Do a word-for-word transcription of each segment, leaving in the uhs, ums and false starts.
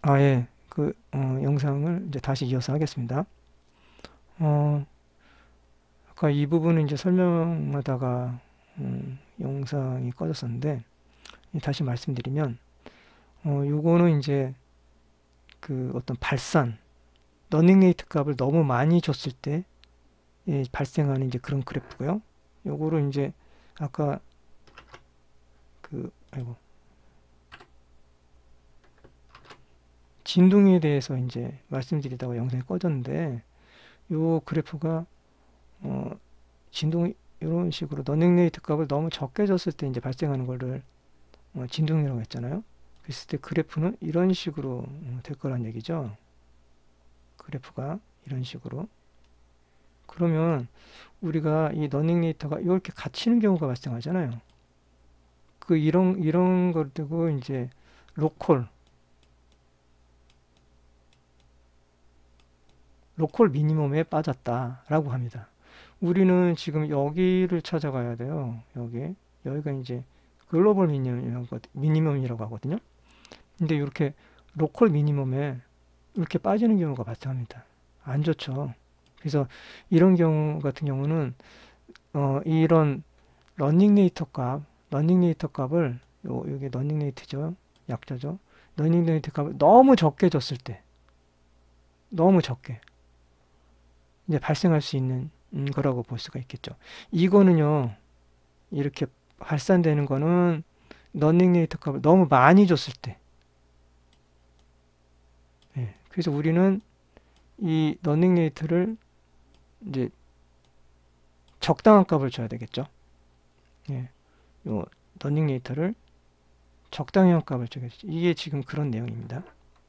아예 그 어, 영상을 이제 다시 이어서 하겠습니다. 어, 아까 이 부분은 이제 설명하다가 음, 영상이 꺼졌었는데 다시 말씀드리면 어, 요거는 이제 그 어떤 발산 러닝 레이트 값을 너무 많이 줬을 때 예, 발생하는 이제 그런 그래프고요. 요거를 이제 아까 그 아이고 진동에 대해서 이제 말씀드리다가 영상이 꺼졌는데 요 그래프가 어, 진동 이런 식으로 러닝 레이트 값을 너무 적게 줬을 때 이제 발생하는 거를 어, 진동이라고 했잖아요. 그랬을 때 그래프는 이런 식으로 어, 될 거란 얘기죠. 그래프가 이런 식으로. 그러면 우리가 이 러닝 레이터가 이렇게 갇히는 경우가 발생하잖아요. 그 이런 이런 걸 두고 이제 로컬 로컬 미니멈에 빠졌다라고 합니다. 우리는 지금 여기를 찾아가야 돼요. 여기 여기가 이제 글로벌 미니멈이라고 하거든요. 근데 이렇게 로컬 미니멈에 이렇게 빠지는 경우가 발생합니다. 안 좋죠. 그래서 이런 경우 같은 경우는 어, 이런 러닝 레이터 값, 러닝 레이터 값을 요 이게 러닝 레이트죠. 약자죠. 러닝 레이트 값을 너무 적게 줬을 때, 너무 적게 이제 발생할 수 있는 음, 거라고 볼 수가 있겠죠. 이거는요. 이렇게 발산되는 거는 러닝 레이터 값을 너무 많이 줬을 때. 예. 그래서 우리는 이 러닝 레이트를 이제 적당한 값을 줘야 되겠죠. 예. 요 러닝 레이터를 적당한 값을 줘야겠죠. 이게 지금 그런 내용입니다.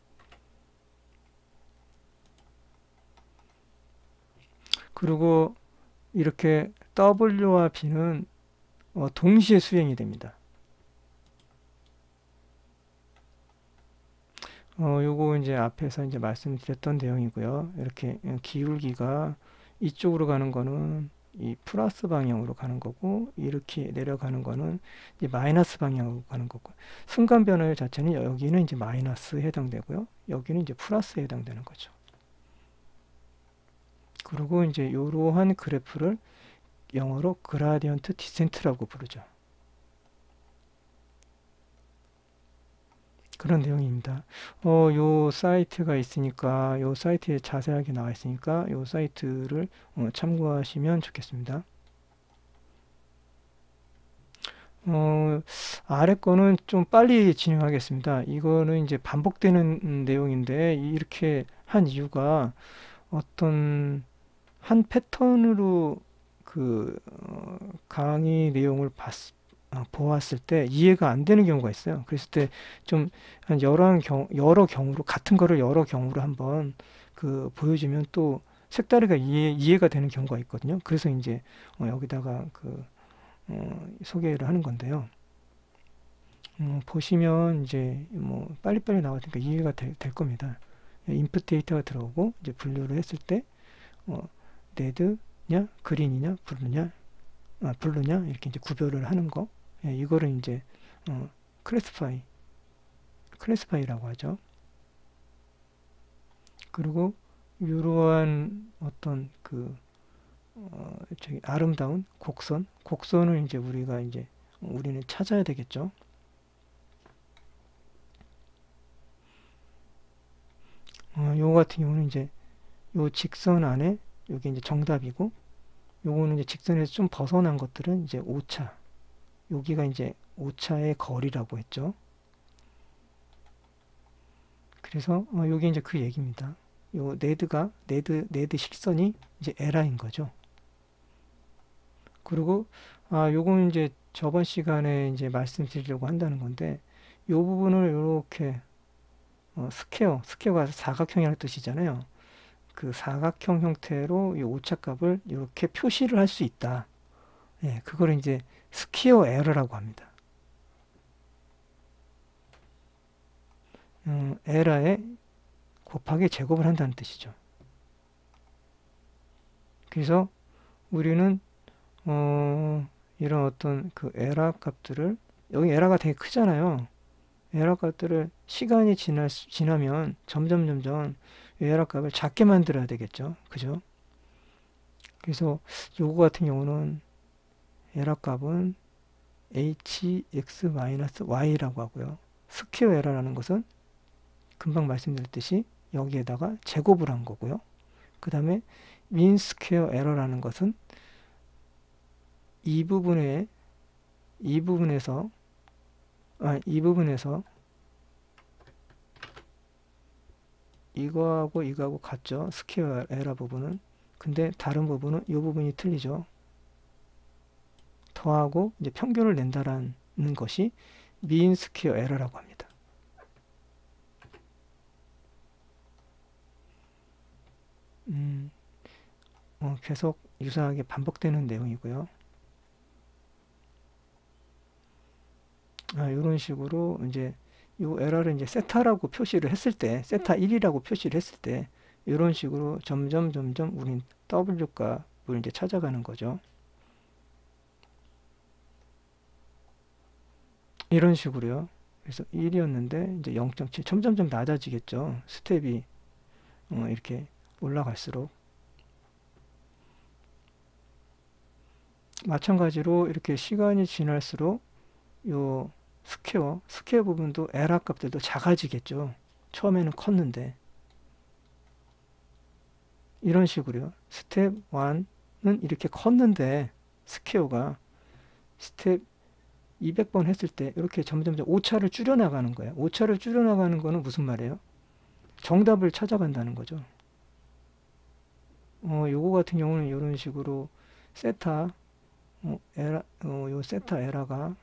그리고 이렇게 W와 B는 어, 동시에 수행이 됩니다. 어, 요거 이제 앞에서 이제 말씀드렸던 내용이고요. 이렇게 기울기가 이쪽으로 가는 거는 이 플러스 방향으로 가는 거고, 이렇게 내려가는 거는 이제 마이너스 방향으로 가는 거고, 순간 변화 자체는 여기는 이제 마이너스에 해당되고요. 여기는 이제 플러스에 해당되는 거죠. 그리고 이제 이러한 그래프를 영어로 그라디언트 디센트라고 부르죠. 그런 내용입니다. 어, 요 사이트가 있으니까, 요 사이트에 자세하게 나와 있으니까, 요 사이트를 어, 참고하시면 좋겠습니다. 어, 아래 거는 좀 빨리 진행하겠습니다. 이거는 이제 반복되는 음, 내용인데, 이렇게 한 이유가 어떤 한 패턴으로 그 어, 강의 내용을 봤, 어, 보았을 때 이해가 안 되는 경우가 있어요. 그랬을 때 좀 한 여러 경 여러 경우로 같은 거를 여러 경우로 한번 그 보여주면 또 색다르게 이해 이해가 되는 경우가 있거든요. 그래서 이제 어, 여기다가 그 어, 소개를 하는 건데요. 어, 보시면 이제 뭐 빨리빨리 나오니까 이해가 될, 될 겁니다. 인풋 데이터가 들어오고 이제 분류를 했을 때 어, 레드냐, 그린이냐, 블루냐, 아, 블루냐 이렇게 이제 구별을 하는 거. 예, 이거를 이제 어, 클래스파이, 클래스파이라고 하죠. 그리고 이러한 어떤 그 어, 저기 아름다운 곡선, 곡선을 이제 우리가 이제 우리는 찾아야 되겠죠. 어, 요거 같은 경우는 이제 요 직선 안에 요게 이제 정답이고, 요거는 이제 직선에서 좀 벗어난 것들은 이제 오차. 여기가 이제 오차의 거리라고 했죠. 그래서 어, 요게 이제 그 얘기입니다. 요 네드가 네드 네드 실선이 이제 에라인 거죠. 그리고 아 요거는 이제 저번 시간에 이제 말씀드리려고 한다는 건데, 요 부분을 이렇게 어, 스퀘어 스퀘어가 사각형이라는 뜻이잖아요. 그 사각형 형태로 이 오차값을 이렇게 표시를 할 수 있다. 예, 그거를 이제 스퀘어 에러라고 합니다. 음, 에러에 곱하기 제곱을 한다는 뜻이죠. 그래서 우리는 어, 이런 어떤 그 에라 값들을, 여기 에라가 되게 크잖아요. 에러 값들을 시간이 지날, 수- 지나면 점점 점점 에러 값을 작게 만들어야 되겠죠. 그죠? 그래서 요거 같은 경우는 에러 값은 hx-y라고 하고요. 스퀘어 에러라는 것은 금방 말씀드렸듯이 여기에다가 제곱을 한 거고요. 그 다음에 민 스퀘어 에러라는 것은 이 부분에 이 부분에서 아, 이 부분에서 이거하고 이거하고 같죠. 스퀘어 에러 부분은. 근데 다른 부분은 이 부분이 틀리죠. 더하고 이제 평균을 낸다라는 것이 민 스퀘어 에러라고 합니다. 음, 어, 계속 유사하게 반복되는 내용이고요. 아, 이런 식으로 이제 요 에러를 이제 세타라고 표시를 했을 때, 세타 일이라고 표시를 했을 때, 이런 식으로 점점 점점 우린 W 값을 이제 찾아가는 거죠. 이런 식으로요. 그래서 일이었는데 이제 영 점 칠 점점점 낮아지겠죠. 스텝이 어, 이렇게 올라갈수록 마찬가지로 이렇게 시간이 지날수록 요 스퀘어, 스퀘어 부분도 에러 값들도 작아지겠죠. 처음에는 컸는데 이런 식으로요. 스텝 일은 이렇게 컸는데 스퀘어가 스텝 이백 번 했을 때 이렇게 점점점 오차를 줄여나가는 거예요. 오차를 줄여나가는 거는 무슨 말이에요? 정답을 찾아간다는 거죠. 어, 요거 같은 경우는 이런 식으로 세타 어, 에라, 어, 요 세타 에라가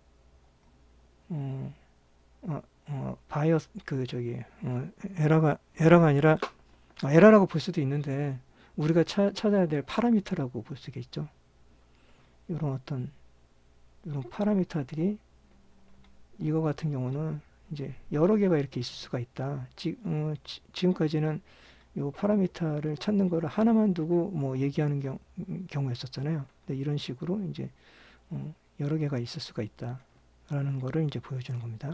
어, 어, 어, 바이어스 그 저기 어, 에라가 에라가 아니라 아, 에라라고 볼 수도 있는데 우리가 차, 찾아야 될 파라미터라고 볼 수가 있죠. 이런 어떤 이런 파라미터들이 이거 같은 경우는 이제 여러 개가 이렇게 있을 수가 있다. 지, 어, 지, 지금까지는 요 파라미터를 찾는 거를 하나만 두고 뭐 얘기하는 경, 경우였었잖아요. 근데 이런 식으로 이제 어, 여러 개가 있을 수가 있다라는 거를 이제 보여주는 겁니다.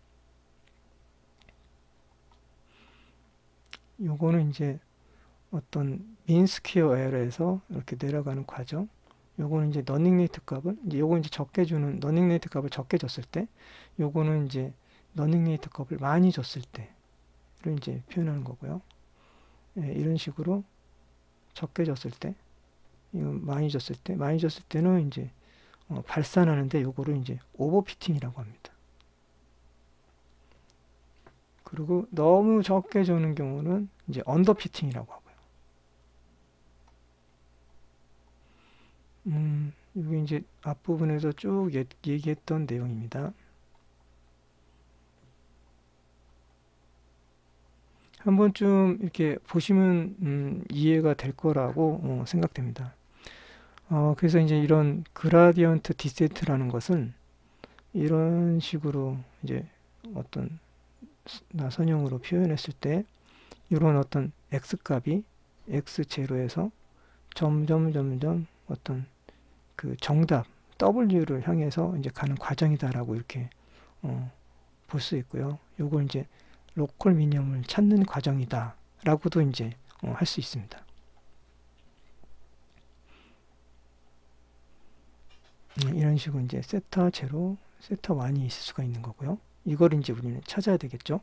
요거는 이제 어떤 민스퀘어 에러에서 이렇게 내려가는 과정. 요거는 이제 러닝 레이트 값을 이제 요거 이제 적게 주는 러닝 레이트 값을 적게 줬을 때, 요거는 이제 러닝 레이트 값을 많이 줬을 때를 이제 표현하는 거고요. 예, 이런 식으로 적게 줬을 때, 이거 많이 줬을 때, 많이 줬을 때는 이제 어, 발산하는데 요거를 이제 오버피팅이라고 합니다. 그리고 너무 적게 주는 경우는 이제 언더피팅이라고 하고요. 음, 이게 이제 앞부분에서 쭉 예, 얘기했던 내용입니다. 한 번쯤 이렇게 보시면 음, 이해가 될 거라고 어, 생각됩니다. 어, 그래서 이제 이런 그라디언트 디센트라는 것은 이런 식으로 이제 어떤 나선형으로 표현했을 때 이런 어떤 x 값이 엑스 제로에서 점점 점점 어떤 그 정답 W를 향해서 이제 가는 과정이다라고 이렇게 어, 볼 수 있고요. 요걸 이제 로컬 미니멈을 찾는 과정이다라고도 이제 어, 할 수 있습니다. 음, 이런 식으로 이제 세타 제로, 세타 일이 있을 수가 있는 거고요. 이걸 이제 우리는 찾아야 되겠죠.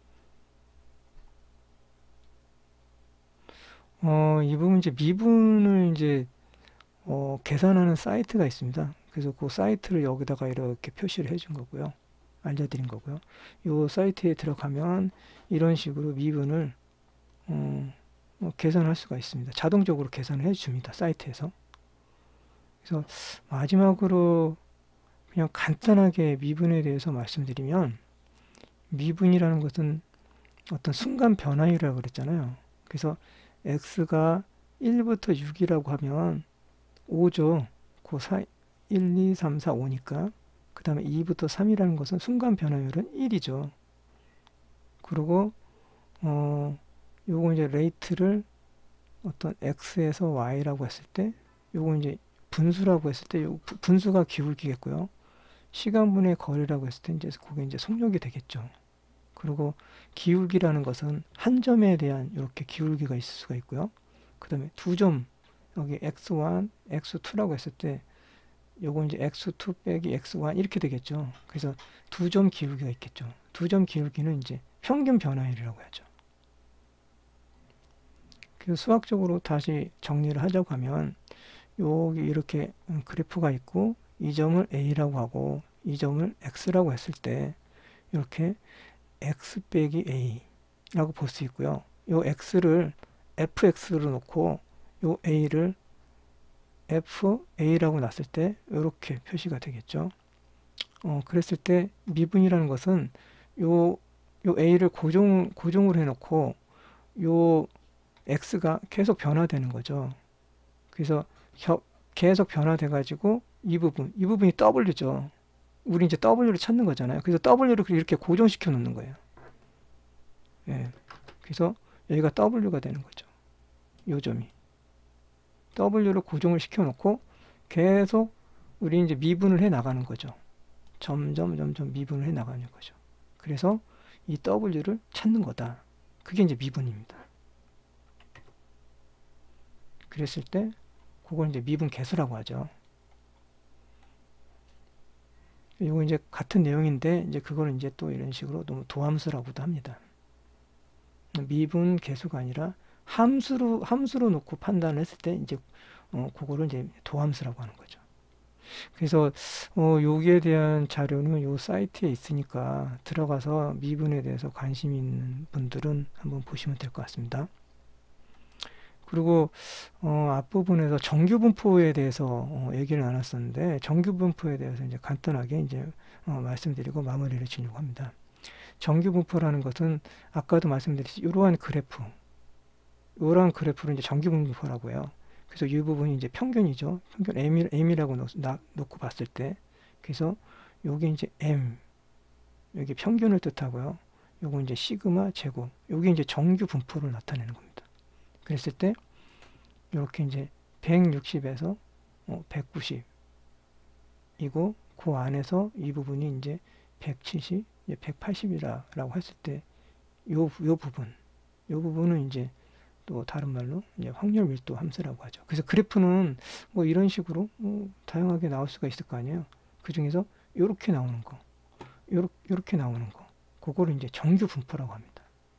어, 이 부분 이제 미분을 이제 어, 계산하는 사이트가 있습니다. 그래서 그 사이트를 여기다가 이렇게 표시를 해준 거고요. 알려드린 거고요. 이 사이트에 들어가면 이런 식으로 미분을 어, 어, 계산할 수가 있습니다. 자동적으로 계산을 해줍니다. 사이트에서. 그래서 마지막으로 그냥 간단하게 미분에 대해서 말씀드리면 미분이라는 것은 어떤 순간 변화율이라고 그랬잖아요. 그래서 x가 일부터 육이라고 하면 오죠. 그 사이, 일, 이, 삼, 사, 오니까. 그 다음에 이부터 삼이라는 것은 순간 변화율은 일이죠. 그리고, 어, 요거 이제 레이트를 어떤 x에서 y라고 했을 때, 요거 이제 분수라고 했을 때, 요 분수가 기울기겠고요. 시간분의 거리라고 했을 때 이제 그게 이제 속력이 되겠죠. 그리고 기울기라는 것은 한 점에 대한 이렇게 기울기가 있을 수가 있고요. 그 다음에 두 점, 여기 엑스 원, 엑스 투라고 했을 때 요거 이제 엑스 투 빼기 엑스 원 이렇게 되겠죠. 그래서 두 점 기울기가 있겠죠. 두 점 기울기는 이제 평균 변화율이라고 하죠. 그래서 수학적으로 다시 정리를 하자고 하면 여기 이렇게 그래프가 있고 이 점을 A라고 하고 이 점을 X라고 했을 때 이렇게 X 빼기 A라고 볼 수 있고요. 요 X를 에프엑스로 놓고 요 A를 에프에이라고 놨을 때 이렇게 표시가 되겠죠. 어, 그랬을 때 미분이라는 것은 요, 요 A를 고정, 고정을 해놓고 요 X가 계속 변화되는 거죠. 그래서 겨, 계속 변화돼 가지고 이 부분, 이 부분이 W죠. 우리 이제 W를 찾는 거잖아요. 그래서 W를 이렇게 고정시켜 놓는 거예요. 예. 그래서 여기가 W가 되는 거죠. 요 점이. W를 고정을 시켜 놓고 계속 우리 이제 미분을 해 나가는 거죠. 점점 점점 미분을 해 나가는 거죠. 그래서 이 W를 찾는 거다. 그게 이제 미분입니다. 그랬을 때 그걸 이제 미분 계수라고 하죠. 이거 이제 같은 내용인데 이제 그걸 이제 또 이런 식으로 너무 도함수라고도 합니다. 미분 계수가 아니라 함수로 함수로 놓고 판단을 했을 때 이제 어 그거를 이제 도함수라고 하는 거죠. 그래서 어 여기에 대한 자료는 요 사이트에 있으니까 들어가서 미분에 대해서 관심 있는 분들은 한번 보시면 될 것 같습니다. 그리고 어 앞부분에서 정규분포에 대해서 어 얘기를 나눴었는데 정규분포에 대해서 이제 간단하게 이제 어 말씀드리고 마무리를 지려고 합니다. 정규분포라는 것은 아까도 말씀드렸듯이 이러한 그래프, 이러한 그래프를 이제 정규분포라고 해요. 그래서 이 부분이 이제 평균이죠. 평균 M, M이라고 놓, 나, 놓고 봤을 때, 그래서 요게 이제 M, 여기 평균을 뜻하고요. 요거 이제 시그마 제곱, 요게 이제 정규분포를 나타내는 겁니다. 그랬을 때 이렇게 이제 백육십에서 어, 백구십이고 그 안에서 이 부분이 이제 백칠십, 백팔십이라고 했을 때 요, 요 부분, 요 부분은 이제 또 다른 말로 이제 확률 밀도 함수라고 하죠. 그래서 그래프는 뭐 이런 식으로 뭐 다양하게 나올 수가 있을 거 아니에요. 그 중에서 요렇게 나오는 거, 요렇게, 요렇게 나오는 거, 그거를 이제 정규 분포라고 합니다.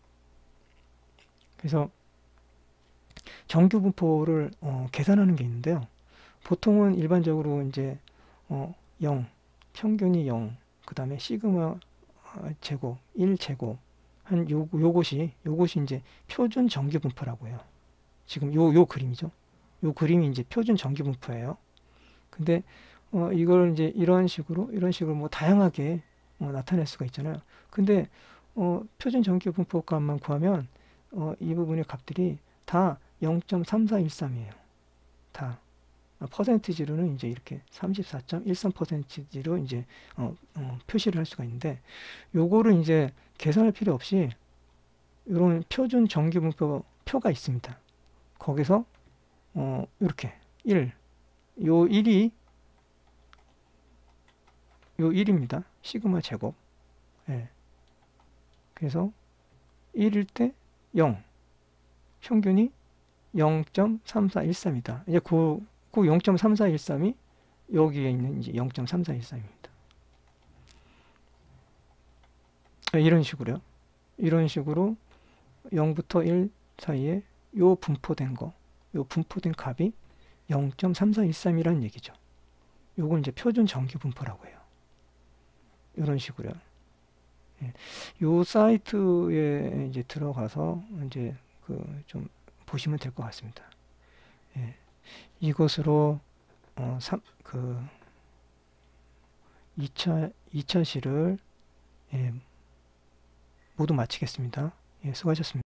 그래서 정규 분포를 어, 계산하는 게 있는데요. 보통은 일반적으로 이제 어, 영, 평균이 영, 그 다음에 시그마 제곱, 일 제곱 한 요, 요것이 요것이 이제 표준 정규 분포라고 해요. 지금 요, 요 그림이죠. 요 그림이 이제 표준 정규 분포예요. 근데 어, 이걸 이제 이런 식으로 이런 식으로 뭐 다양하게 어, 나타낼 수가 있잖아요. 근데 어, 표준 정규 분포 값만 구하면 어, 이 부분의 값들이 다 영 점 삼사일삼이에요. 다. 퍼센티지로는 이제 이렇게 삼십사 점 일삼 퍼센티지로 이제 어, 어, 표시를 할 수가 있는데 요거를 이제 계산할 필요 없이 이런 표준 정규분포 표가 있습니다. 거기서 어, 이렇게 일, 요 일이 요 일입니다. 시그마 제곱. 예. 그래서 일일 때 영, 평균이 영 점 삼사일삼이다. 이제 그 그 영 점 삼사일삼이 여기에 있는 이제 영 점 삼사일삼입니다. 이런 식으로요. 이런 식으로 영부터 일 사이에 요 분포된 거, 요 분포된 값이 영 점 삼사일삼이라는 얘기죠. 요건 이제 표준 정규 분포라고 해요. 이런 식으로요. 예. 요 사이트에 이제 들어가서 이제 그 좀 보시면 될 것 같습니다. 예. 이것으로 어, 삼, 그 이 차 이 차 시를 예, 모두 마치겠습니다. 예, 수고하셨습니다.